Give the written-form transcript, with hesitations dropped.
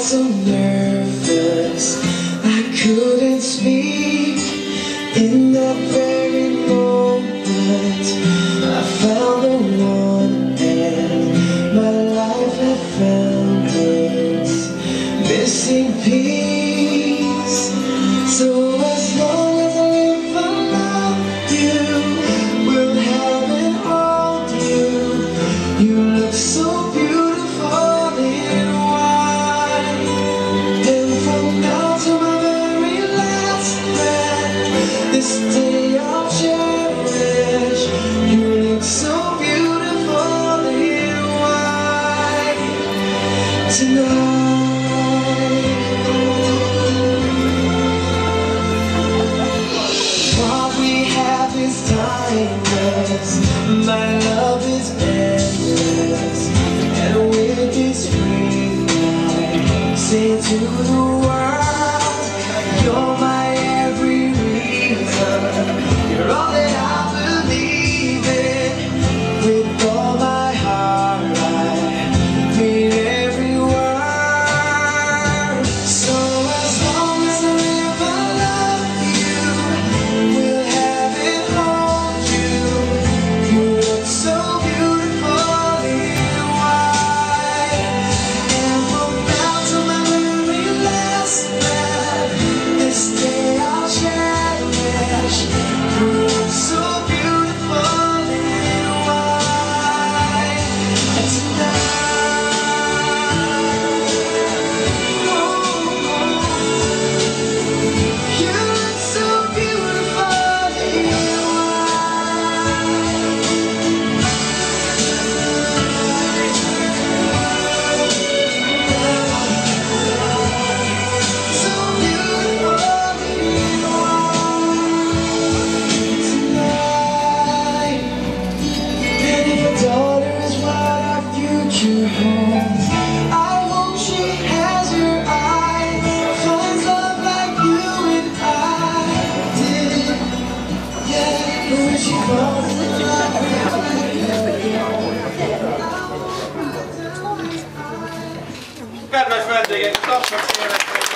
so nervous I couldn't speak. In that very moment I found the one, and my life had found its missing piece. So as long as I live, I love you, will have and hold you. You look so beautiful in white, and from now to my very last breath, this day I'll cherish. You look so beautiful in white tonight. What we have is timeless, my love is endless, and with this ring I say to the world, you're my every reason, you're all that I believe in. With all my heart I mean every word. So as long as I live, I love you, will have and hold you. You look so beautiful in white, and from now to my very last breath, this day I'll cherish. You look so beautiful in white tonight. You look so beautiful in holds. I hope she has your eyes, finds love like you and I did. Yeah, but when she falls in love. Kedves vendégek, tapsak szépen!